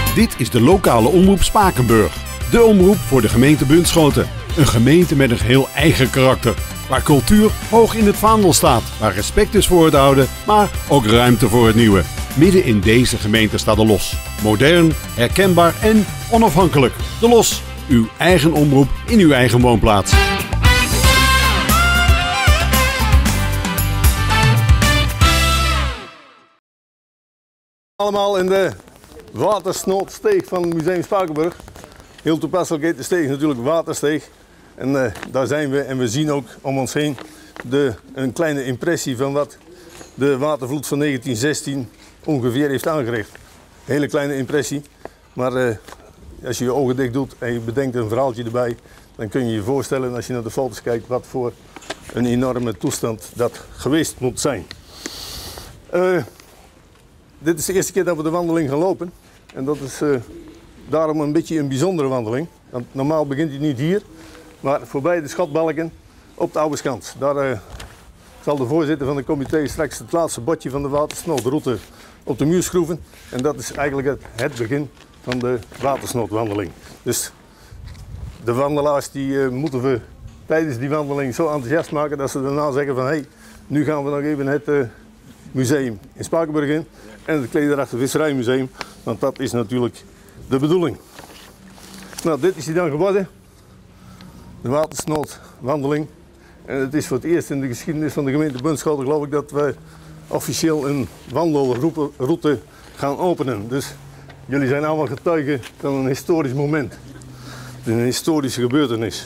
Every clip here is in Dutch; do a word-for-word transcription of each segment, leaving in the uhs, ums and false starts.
Dit is de lokale omroep Spakenburg. De omroep voor de gemeente Bunschoten. Een gemeente met een geheel eigen karakter. Waar cultuur hoog in het vaandel staat. Waar respect is voor het oude, maar ook ruimte voor het nieuwe. Midden in deze gemeente staat de Los. Modern, herkenbaar en onafhankelijk. De Los, uw eigen omroep in uw eigen woonplaats. Allemaal in de watersnoodsteeg van het Museum Spakenburg. Heel toepasselijk heet de steeg natuurlijk Watersteeg. En uh, daar zijn we en we zien ook om ons heen de, een kleine impressie van wat de watervloed van negentien zestien ongeveer heeft aangericht. Hele kleine impressie, maar uh, als je je ogen dicht doet en je bedenkt een verhaaltje erbij, dan kun je je voorstellen als je naar de foto's kijkt wat voor een enorme toestand dat geweest moet zijn. Uh, Dit is de eerste keer dat we de wandeling gaan lopen en dat is uh, daarom een beetje een bijzondere wandeling. Want normaal begint hij niet hier, maar voorbij de schatbalken op de oude skant. Daar uh, zal de voorzitter van het comité straks het laatste bordje van de watersnoodroute op de muur schroeven. En dat is eigenlijk het, het begin van de watersnoodwandeling. Dus de wandelaars die uh, moeten we tijdens die wandeling zo enthousiast maken dat ze daarna zeggen van hé, hey, nu gaan we nog even het uh, museum in Spakenburg in. En het Klederdrachten Visserijmuseum, want dat is natuurlijk de bedoeling. Nou, dit is hij dan geworden. De watersnoodwandeling. En het is voor het eerst in de geschiedenis van de gemeente Bunschoten, geloof ik, dat we officieel een wandelroute gaan openen. Dus jullie zijn allemaal getuigen van een historisch moment. Een historische gebeurtenis.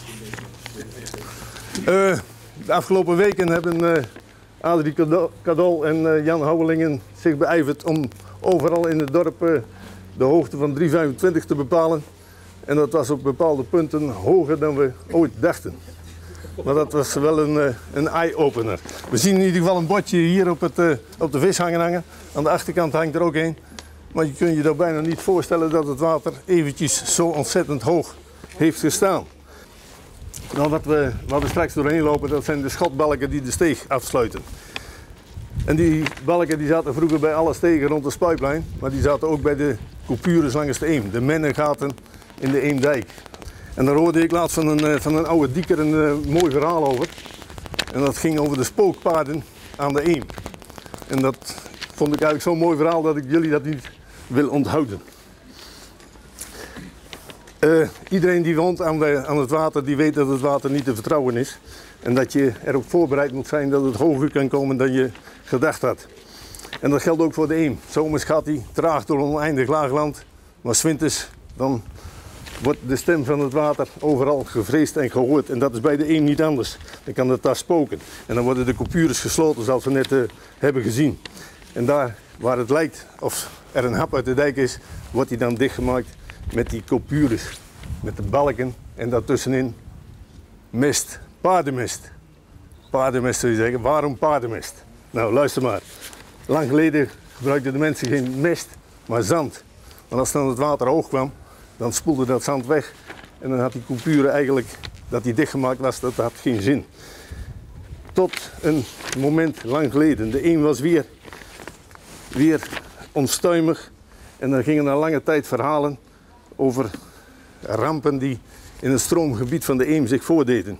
Uh, de afgelopen weken hebben uh, Adrie Cadol en uh, Jan Houwelingen zich beijverd om overal in het dorp uh, de hoogte van drie komma vijfentwintig te bepalen. En dat was op bepaalde punten hoger dan we ooit dachten. Maar dat was wel een, uh, een eye-opener. We zien in ieder geval een bordje hier op, het, uh, op de vishanger hangen. Aan de achterkant hangt er ook een. Maar je kunt je daar bijna niet voorstellen dat het water eventjes zo ontzettend hoog heeft gestaan. Nou, wat, we, wat we straks doorheen lopen, dat zijn de schotbalken die de steeg afsluiten. En die balken die zaten vroeger bij alle stegen rond de spuiplijn, maar die zaten ook bij de coupures langs de Eem, de mennengaten in de Eemdijk. En daar hoorde ik laatst van een, van een oude dieker een uh, mooi verhaal over. En dat ging over de spookpaarden aan de Eem. En dat vond ik eigenlijk zo'n mooi verhaal dat ik jullie dat niet wil onthouden. Uh, iedereen die woont aan, de, aan het water, die weet dat het water niet te vertrouwen is. En dat je erop voorbereid moet zijn dat het hoger kan komen dan je gedacht had. En dat geldt ook voor de Eem. Zomers gaat hij traag door een oneindig laagland. Maar 's winters dan wordt de stem van het water overal gevreesd en gehoord. En dat is bij de Eem niet anders. Dan kan het daar spoken. En dan worden de coupures gesloten zoals we net uh, hebben gezien. En daar waar het lijkt of er een hap uit de dijk is, wordt die dan dichtgemaakt met die coupures, met de balken en daartussenin mest, paardenmest. Paardenmest zou je zeggen. Waarom paardenmest? Nou, luister maar. Lang geleden gebruikten de mensen geen mest, maar zand. Want als dan het water hoog kwam, dan spoelde dat zand weg en dan had die coupure eigenlijk, dat die dichtgemaakt was, dat had geen zin. Tot een moment lang geleden. De Eem was weer, weer onstuimig en dan gingen na lange tijd verhalen over rampen die in het stroomgebied van de Eem zich voordeden.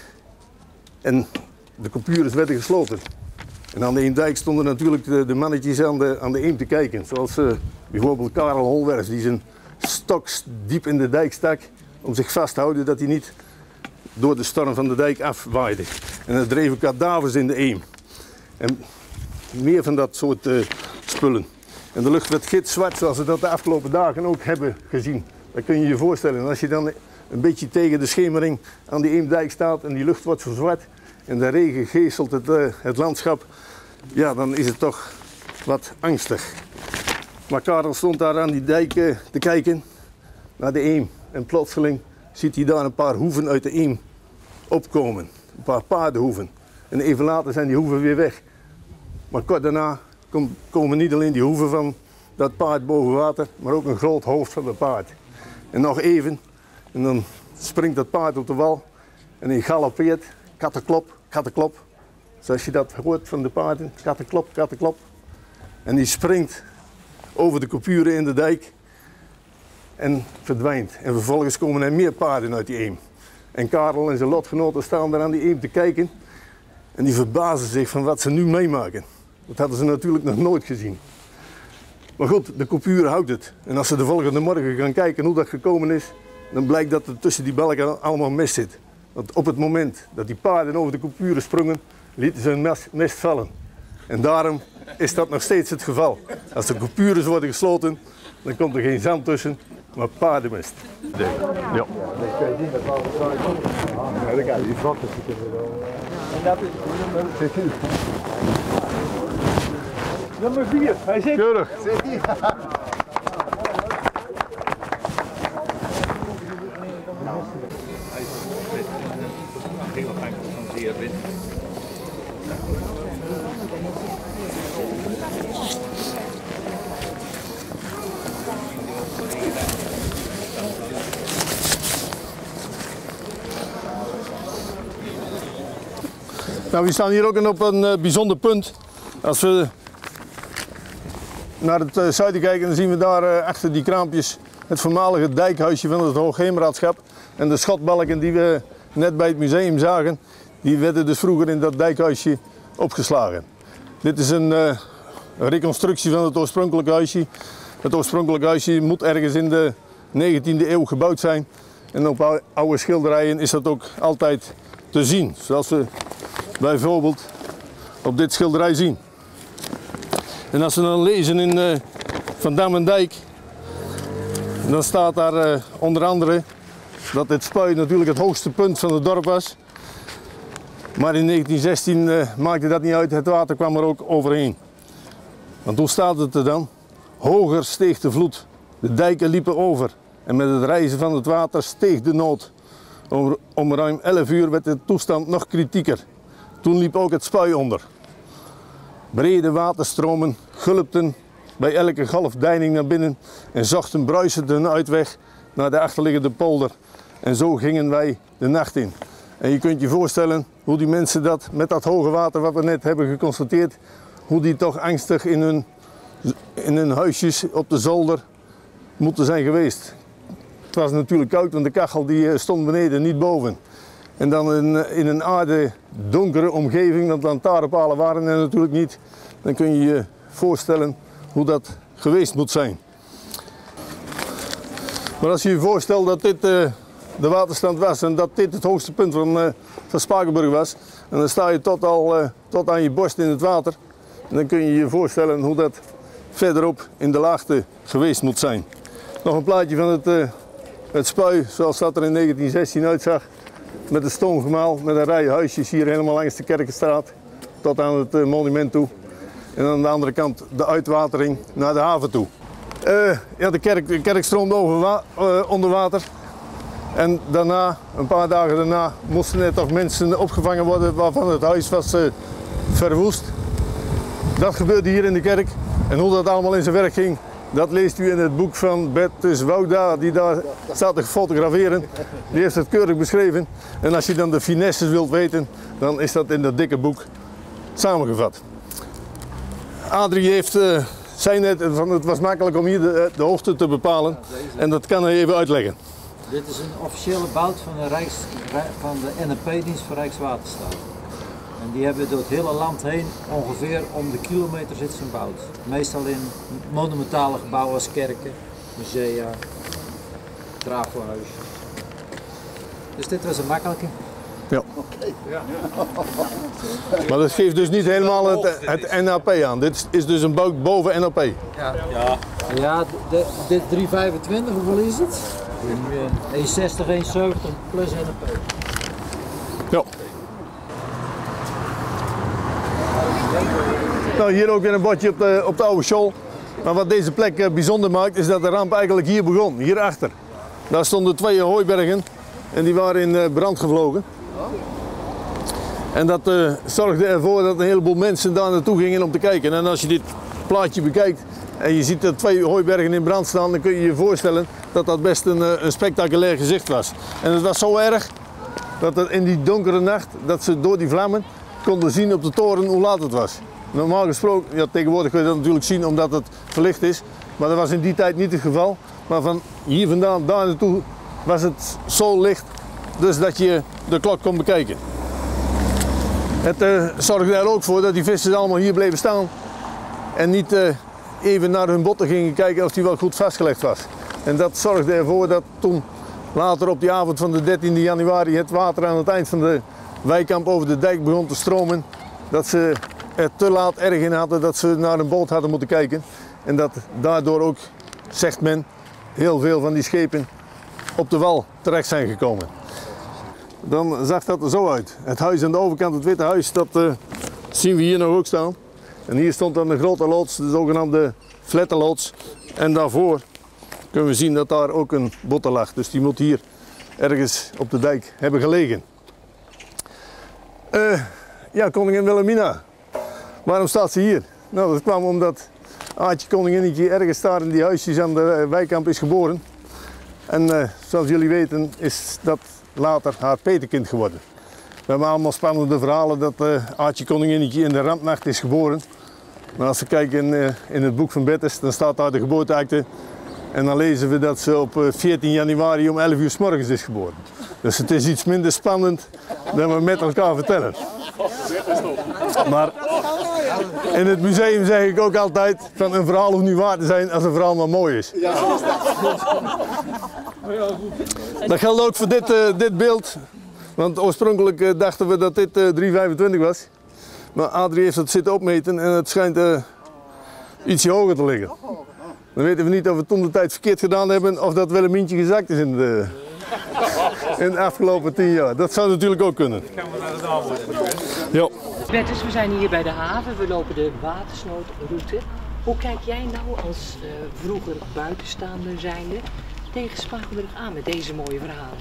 En de coupures werden gesloten. En aan de Eemdijk stonden natuurlijk de, de mannetjes aan de, aan de Eem te kijken. Zoals uh, bijvoorbeeld Karel Holwerf, die zijn stok diep in de dijk stak om zich vast te houden dat hij niet door de storm van de dijk afwaaide. En er dreven kadavers in de Eem. En meer van dat soort uh, spullen. En de lucht werd gitzwart zoals we dat de afgelopen dagen ook hebben gezien. Dat kun je je voorstellen. En als je dan een beetje tegen de schemering aan die Eemdijk staat en die lucht wordt verzwart en de regen geeselt het, uh, het landschap, ja, dan is het toch wat angstig. Maar Karel stond daar aan die dijk uh, te kijken naar de Eem en plotseling ziet hij daar een paar hoeven uit de Eem opkomen. Een paar paardenhoeven. En even later zijn die hoeven weer weg. Maar kort daarna komen niet alleen die hoeven van dat paard boven water, maar ook een groot hoofd van dat paard. En nog even, en dan springt dat paard op de wal en hij galoppeert, kattenklop, kattenklop. Zoals je dat hoort van de paarden, kattenklop, kattenklop. En die springt over de coupuren in de dijk en verdwijnt. En vervolgens komen er meer paarden uit die eem. En Karel en zijn lotgenoten staan daar aan die eem te kijken. En die verbazen zich van wat ze nu meemaken. Dat hadden ze natuurlijk nog nooit gezien. Maar goed, de coupuur houdt het. En als ze de volgende morgen gaan kijken hoe dat gekomen is, dan blijkt dat er tussen die balken allemaal mest zit. Want op het moment dat die paarden over de coupuren sprongen, lieten ze hun mest, mest vallen. En daarom is dat nog steeds het geval. Als de coupures worden gesloten, dan komt er geen zand tussen, maar paardenmest. Ja. Ja, dat kan je vatten zitten. En dat is nummer vier. Hij zit. Keurig. Zit hier. Heel afhankelijk van zeer wit. Nou, we staan hier ook op een uh, bijzonder punt. Als we naar het uh, zuiden kijken, dan zien we daar uh, achter die kraampjes het voormalige dijkhuisje van het Hoogheemraadschap. En de schotbalken die we net bij het museum zagen, die werden dus vroeger in dat dijkhuisje opgeslagen. Dit is een uh, reconstructie van het oorspronkelijke huisje. Het oorspronkelijke huisje moet ergens in de negentiende eeuw gebouwd zijn. En op oude schilderijen is dat ook altijd te zien. Zoals we bijvoorbeeld op dit schilderij zien. En als we dan lezen in uh, Van Dam en Dijk, dan staat daar uh, onder andere dat dit Spui natuurlijk het hoogste punt van het dorp was. Maar in negentien zestien uh, maakte dat niet uit, het water kwam er ook overheen. Want hoe staat het er dan? Hoger steeg de vloed, de dijken liepen over en met het rijzen van het water steeg de nood. Om, om ruim elf uur werd de toestand nog kritieker. Toen liep ook het Spui onder. Brede waterstromen gulpten bij elke golfdeining naar binnen en zochten bruisend hun uitweg naar de achterliggende polder. En zo gingen wij de nacht in. En je kunt je voorstellen hoe die mensen dat met dat hoge water wat we net hebben geconstateerd, hoe die toch angstig in hun, in hun huisjes op de zolder moeten zijn geweest. Het was natuurlijk koud, want de kachel die stond beneden, niet boven. En dan in, in een aarde donkere omgeving, want lantaarnpalen waren er natuurlijk niet. Dan kun je je voorstellen hoe dat geweest moet zijn. Maar als je je voorstelt dat dit uh, de waterstand was en dat dit het hoogste punt van, uh, van Spakenburg was, en dan sta je tot, al, uh, tot aan je borst in het water, en dan kun je je voorstellen hoe dat verderop in de laagte geweest moet zijn. Nog een plaatje van het, uh, het Spui zoals dat er in negentien zestien uitzag. Met een stoomgemaal, met een rij huisjes hier helemaal langs de Kerkenstraat tot aan het uh, monument toe. En aan de andere kant de uitwatering naar de haven toe. Uh, ja, de, kerk, de kerk stroomde over wa uh, onder water. En daarna, een paar dagen daarna, moesten er toch mensen opgevangen worden waarvan het huis was uh, verwoest. Dat gebeurde hier in de kerk. En hoe dat allemaal in zijn werk ging, dat leest u in het boek van Bertus Wouda, die daar staat te fotograferen. Die heeft het keurig beschreven. En als je dan de finesses wilt weten, dan is dat in dat dikke boek samengevat. Adrie heeft, uh, zei net, van het was makkelijk om hier de, de hoogte te bepalen. En dat kan hij even uitleggen. Dit is een officiële bout van de, Rijks, van de N P dienst voor Rijkswaterstaat. En die hebben door het hele land heen ongeveer om de kilometer zit zijn bout. Meestal in monumentale gebouwen als kerken, musea, graafhuizen. Dus dit was een makkelijke. Ja. Ja. Maar dat geeft dus niet helemaal het, het N A P aan. Dit is dus een bout boven N A P. Ja, ja. Ja de, dit drie vijfentwintig, hoeveel is het? één zestig, één zeventig plus N A P. Ja. Nou, hier ook weer een bordje op de, op de oude school. Maar wat deze plek uh, bijzonder maakt, is dat de ramp eigenlijk hier begon, hierachter. Daar stonden twee hooibergen en die waren in uh, brand gevlogen. En dat uh, zorgde ervoor dat een heleboel mensen daar naartoe gingen om te kijken. En als je dit plaatje bekijkt en je ziet er twee hooibergen in brand staan, dan kun je je voorstellen dat dat best een, uh, een spectaculair gezicht was. En het was zo erg dat er in die donkere nacht, dat ze door die vlammen konden zien op de toren hoe laat het was. Normaal gesproken, ja, tegenwoordig kun je dat natuurlijk zien omdat het verlicht is, maar dat was in die tijd niet het geval. Maar van hier vandaan daar naartoe was het zo licht, dus dat je de klok kon bekijken. Het uh, zorgde er ook voor dat die vissers allemaal hier bleven staan en niet uh, even naar hun botten gingen kijken of die wel goed vastgelegd was. En dat zorgde ervoor dat toen later op die avond van de dertiende januari het water aan het eind van de Wijkamp over de dijk begon te stromen, dat ze er te laat erg in hadden dat ze naar een boot hadden moeten kijken. En dat daardoor ook, zegt men, heel veel van die schepen op de wal terecht zijn gekomen. Dan zag dat er zo uit. Het huis aan de overkant, het witte huis, dat uh, zien we hier nog ook staan. En hier stond dan de grote loods, de zogenaamde flettenloods. En daarvoor kunnen we zien dat daar ook een botte lag. Dus die moet hier ergens op de dijk hebben gelegen. Uh, ja, koningin Wilhelmina. Waarom staat ze hier? Nou, dat kwam omdat Aartje Koninginnetje ergens daar in die huisjes aan de Wijkamp is geboren. En uh, zoals jullie weten is dat later haar petekind geworden. We hebben allemaal spannende verhalen dat uh, Aartje Koninginnetje in de rampnacht is geboren. Maar als we kijken in, uh, in het boek van Bettes, dan staat daar de geboorteakte. En dan lezen we dat ze op uh, veertien januari om elf uur 's morgens is geboren. Dus het is iets minder spannend dan we met elkaar vertellen. Maar in het museum zeg ik ook altijd van een verhaal hoeft niet waar te zijn als een verhaal maar mooi is. Dat geldt ook voor dit, uh, dit beeld. Want oorspronkelijk uh, dachten we dat dit uh, drie vijfentwintig was. Maar Adrie heeft het zitten opmeten en het schijnt uh, ietsje hoger te liggen. Dan weten we niet of we toen de tijd verkeerd gedaan hebben of dat Willemientje gezakt is in de, in de afgelopen tien jaar. Dat zou natuurlijk ook kunnen. Ja. Bertus, we zijn hier bij de haven, we lopen de watersnoodroute. Hoe kijk jij nou als uh, vroeger buitenstaander zijnde tegen Spakenburg aan met deze mooie verhalen?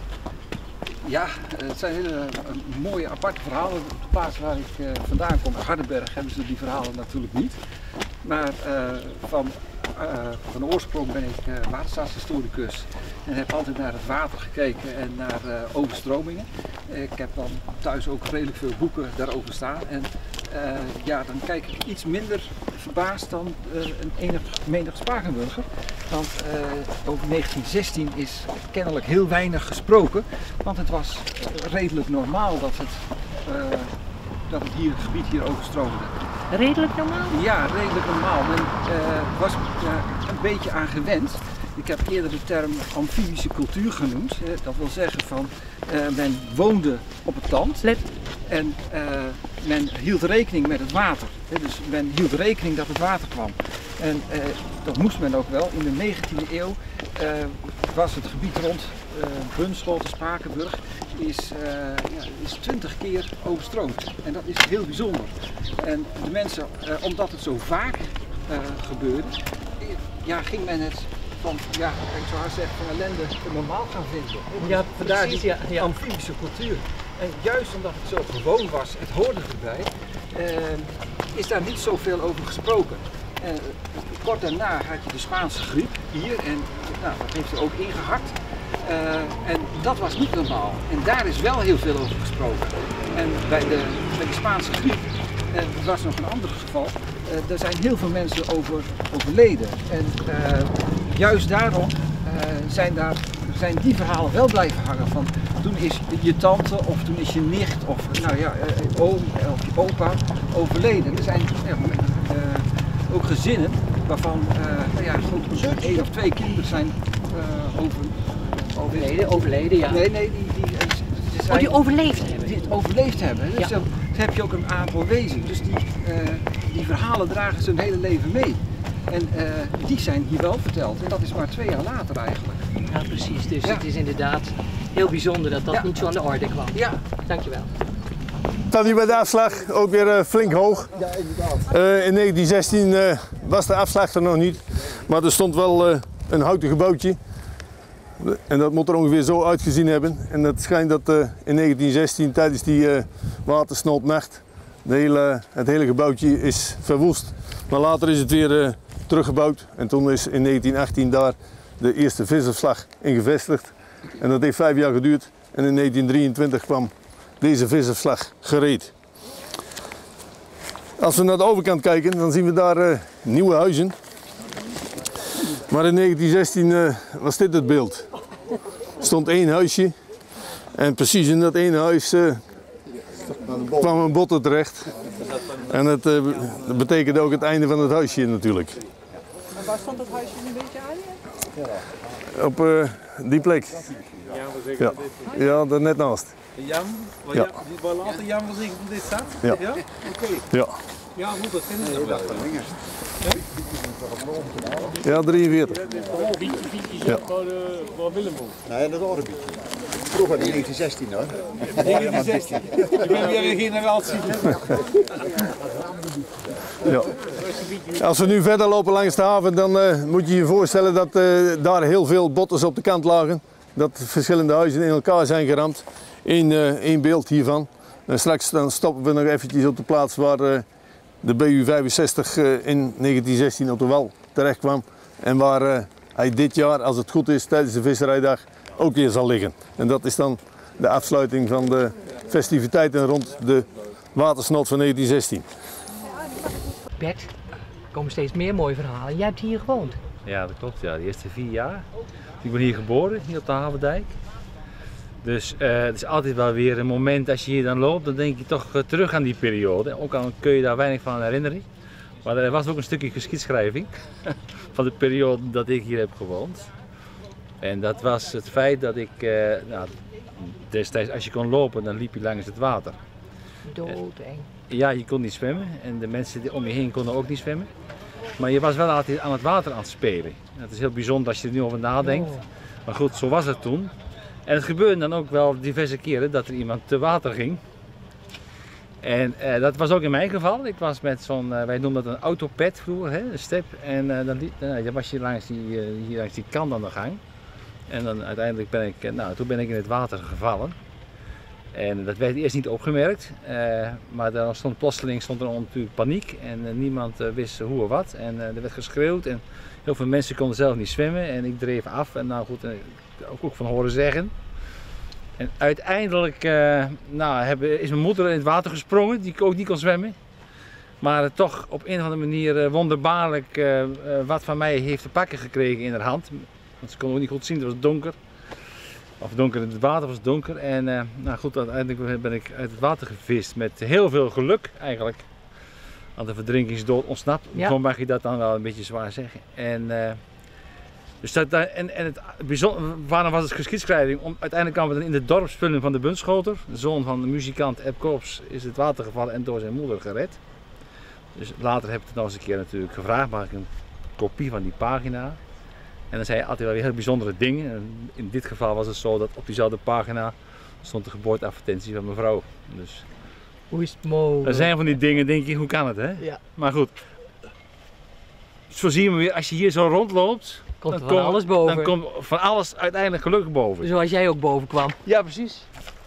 Ja, het zijn hele uh, mooie aparte verhalen. Op de plaats waar ik uh, vandaan kom, Hardenberg, hebben ze die verhalen natuurlijk niet. Maar uh, van, uh, van oorsprong ben ik uh, waterstaatshistoricus en heb altijd naar het water gekeken en naar uh, overstromingen. Ik heb dan thuis ook redelijk veel boeken daarover staan. En uh, ja, dan kijk ik iets minder verbaasd dan uh, een enig menig Spakenburger. Want uh, over negentien zestien is kennelijk heel weinig gesproken. Want het was uh, redelijk normaal dat het, uh, dat het, hier, het gebied hier overstroomde. Redelijk normaal? Ja, redelijk normaal. Men uh, was uh, een beetje aan gewend. Ik heb eerder de term amfibische cultuur genoemd. Uh, dat wil zeggen van uh, men woonde op het land Let. en uh, men hield rekening met het water. Uh, dus men hield rekening dat het water kwam. En uh, dat moest men ook wel. In de negentiende eeuw uh, was het gebied rond uh, Bunschoten, Spakenburg is, uh, ja, is twintig keer overstroomd. En dat is heel bijzonder. En de mensen, uh, omdat het zo vaak uh, gebeurde, ja, ging men het van, ja, ik zou haar zeggen, van ellende normaal gaan vinden. Ja, vandaar precies, die ja, ja. amfibische cultuur. En juist omdat het zo gewoon was, het hoorde erbij, uh, is daar niet zoveel over gesproken. En kort daarna had je de Spaanse griep hier en nou, dat heeft er ook ingehakt. Uh, en dat was niet normaal. En daar is wel heel veel over gesproken. En bij de, bij de Spaanse griep, en dat was nog een ander geval, uh, daar zijn heel veel mensen over overleden. En uh, juist daarom uh, zijn, daar, zijn die verhalen wel blijven hangen. Van toen is je tante of toen is je nicht of nou ja, uh, oom of je opa overleden. Er zijn uh, uh, ook gezinnen waarvan uh, nou ja, goed, één of twee kinderen zijn uh, over, Overleden, overleden, ja. Nee, nee, die, die, die, zijn, oh, die overleefd hebben. Die het overleefd hebben. Dus Ja. dan heb je ook een aantal wezen. Dus die, uh, die verhalen dragen ze hun hele leven mee. En uh, die zijn hier wel verteld. En dat is maar twee jaar later eigenlijk. Ja, precies. Dus Ja. het is inderdaad heel bijzonder dat dat Ja. niet zo aan de orde kwam. Ja. Dankjewel. Dan hier bij de afslag ook weer uh, flink hoog. Ja, inderdaad. Uh, in negentien zestien uh, was de afslag er nog niet, maar er stond wel uh, een houten gebouwtje. En dat moet er ongeveer zo uitgezien hebben. En het schijnt dat uh, in negentien zestien tijdens die uh, watersnoodnacht de hele, het hele gebouwtje is verwoest. Maar later is het weer uh, teruggebouwd en toen is in negentien achttien daar de eerste visafslag in gevestigd. En dat heeft vijf jaar geduurd en in negentien drieëntwintig kwam deze visafslag gereed. Als we naar de overkant kijken, dan zien we daar uh, nieuwe huizen. Maar in negentien zestien uh, was dit het beeld. Er stond één huisje en precies in dat ene huis uh, kwam een botte terecht. En het uh, dat betekende ook het einde van het huisje natuurlijk. En waar stond dat huisje nu een beetje aan? Op uh, die plek. Ja, ja, daar net naast. Jan, waar, Ja. ja. waar later Jan was ik dit staat? Ja. Ja? Oké. Ja, Ja, goed, dat vinden ze wel. ja drieënveertig. Ja. Waar Willem woont. Nee, dat Orbi. Vroeger in negentien zestien hoor. negentien zestien. Ik ben weer een generatie. Ja. Als we nu verder lopen langs de haven, dan uh, moet je je voorstellen dat uh, daar heel veel bottes op de kant lagen. Dat verschillende huizen in elkaar zijn geramd. Eén uh, één beeld hiervan. En straks dan stoppen we nog eventjes op de plaats waar uh, de B U vijfenzestig uh, in negentien zestien op de wal terecht kwam. En waar uh, hij dit jaar, als het goed is, tijdens de visserijdag ook weer zal liggen. En dat is dan de afsluiting van de festiviteiten rond de watersnood van negentien zestien. Bert, er komen steeds meer mooie verhalen. Jij hebt hier gewoond. Ja, dat klopt. Ja. De eerste vier jaar. Ik ben hier geboren, hier op de Havendijk. Dus uh, het is altijd wel weer een moment als je hier dan loopt, dan denk je toch uh, terug aan die periode. Ook al kun je daar weinig van herinneren. Maar er was ook een stukje geschiedschrijving van de periode dat ik hier heb gewoond. En dat was het feit dat ik, uh, nou, destijds als je kon lopen, dan liep je langs het water. Doodeng. Ja, je kon niet zwemmen en de mensen die om je heen konden ook niet zwemmen. Maar je was wel altijd aan het water aan het spelen. Dat is heel bijzonder als je er nu over nadenkt. Maar goed, zo was het toen. En het gebeurde dan ook wel diverse keren dat er iemand te water ging. En uh, dat was ook in mijn geval. Ik was met zo'n, uh, wij noemden dat een autopet vroeger, hè, een step. En uh, dan, liep, uh, dan was je langs die, uh, hier langs die kant aan de gang. En dan uiteindelijk ben ik, uh, nou toen ben ik in het water gevallen. En dat werd eerst niet opgemerkt, uh, maar dan stond plotseling stond er natuurlijk paniek en uh, niemand uh, wist hoe of wat. En uh, er werd geschreeuwd en heel veel mensen konden zelf niet zwemmen en ik dreef af en nou goed, uh, ook, ook van horen zeggen. En uiteindelijk uh, nou, hebben, is mijn moeder in het water gesprongen, die ook niet kon zwemmen. Maar uh, toch op een of andere manier uh, wonderbaarlijk uh, uh, wat van mij heeft te pakken gekregen in haar hand. Want ze kon ook niet goed zien, het was donker. Of donker in het water was donker en uh, nou goed, uiteindelijk ben ik uit het water gevist met heel veel geluk eigenlijk. Aan de verdrinkingsdood ontsnapt, Ja. Zo mag je dat dan wel een beetje zwaar zeggen. En, uh, dus dat, en, en het bijzonder, waarom was het geschiedschrijving? Om, uiteindelijk kwamen we dan in de dorpspullen van de Bunschoter. De zoon van de muzikant Eb Korps is het water gevallen en door zijn moeder gered. Dus later heb ik het nog eens een keer natuurlijk gevraagd, maak ik een kopie van die pagina. En dan zei je altijd wel weer heel bijzondere dingen. En in dit geval was het zo dat op diezelfde pagina stond de geboorteadvertentie van mijn vrouw. Dus Hoe is het mogelijk? er zijn van die dingen, denk je, hoe kan het hè? Ja. Maar goed, zo zien we weer, als je hier zo rondloopt, Komt er dan van komt- alles boven. Dan komt van alles uiteindelijk gelukkig boven. Zoals jij ook boven kwam. Ja, precies.